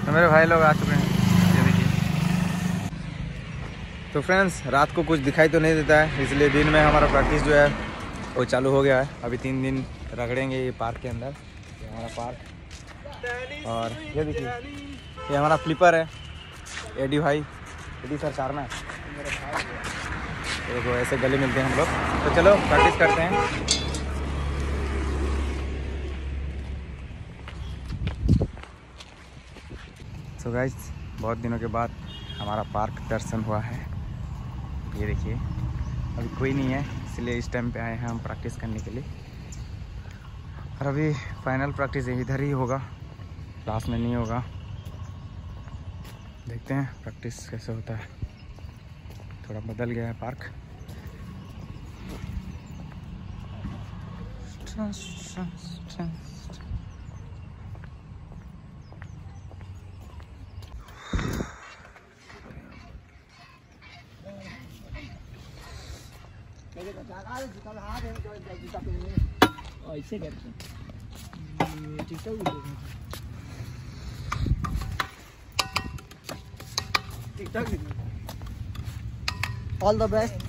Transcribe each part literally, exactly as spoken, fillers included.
तो मेरे भाई लोग आ चुके हैं, ये देखिए। तो फ्रेंड्स, रात को कुछ दिखाई तो नहीं देता है, इसलिए दिन में हमारा प्रैक्टिस जो है वो चालू हो गया है। अभी तीन दिन रगड़ेंगे ये पार्क के अंदर। ये हमारा पार्क, और ये देखिए ये हमारा फ्लिपर है, एडी भाई, एडी सर कार में। देखो ऐसे गले मिलते हैं हम लोग। तो चलो प्रैक्टिस करते हैं। सो so गाइस, बहुत दिनों के बाद हमारा पार्क दर्शन हुआ है। ये देखिए अभी कोई नहीं है, इसलिए इस टाइम पे आए हैं हम प्रैक्टिस करने के लिए। और अभी फाइनल प्रैक्टिस इधर ही होगा, क्लास में नहीं होगा। देखते हैं प्रैक्टिस कैसे होता है। थोड़ा बदल गया है पार्क। ऐसे करके टिकटॉक ऑल द बेस्ट।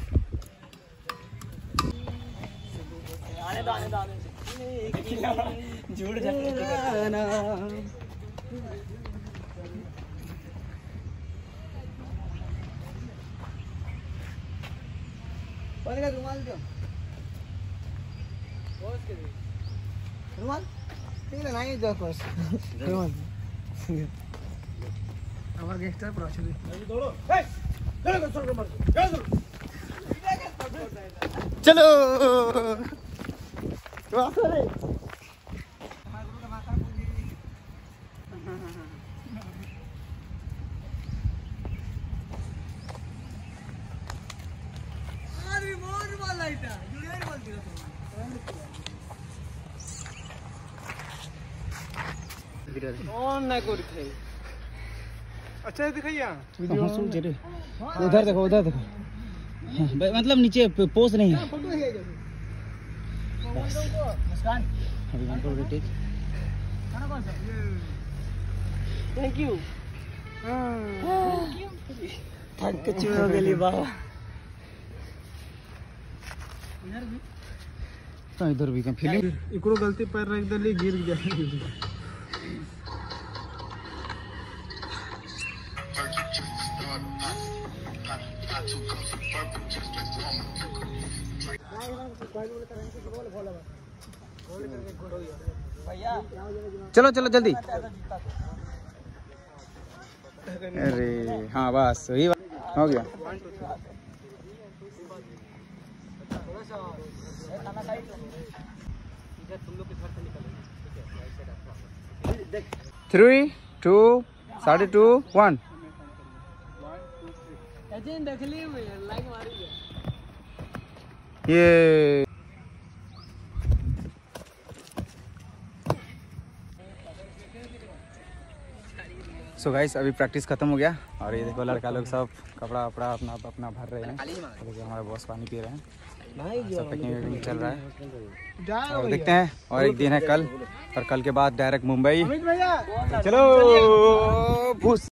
आने दो आने दो आने झूठ रुमाल दो, रुमाल ठीक है नहीं दो बस रुमाल। हमारा गैंगस्टर प्रोसेस है। दौड़ो ए चलो चलो मत चलो तो आ रे हमारे गुरु का माता पूजी। अरे मोर वाला इटा जुड़े बोल दियो ऑन ना कर थे। अच्छा दिखाइए वीडियो सुन जे रे, उधर देखो उधर देखो। हाँ, मतलब नीचे पोस्ट नहीं है। फोटो है मुस्कान अभी वन फोर टेक। खाना कौन सा? Thank you. Thank you. थक के चुप हो गेली बाबा। इधर भी तो इधर भी का फीलिंग इकरो गलती पैर रख दली गिर गया। चलो चलो जल्दी। अरे हाँ बस वही हो गया। थ्री टू साढ़े टू वन। ये सो so गाइस, अभी प्रैक्टिस खत्म हो गया और ये देखो लड़का लोग सब कपड़ा वपड़ा अपना अपना भर रहे हैं। देखिए हमारे बॉस पानी पी रहे हैं, सब पैकिंग चल रहा है। और देखते हैं, और एक दिन है कल, और कल के बाद डायरेक्ट मुंबई। चलो भूस।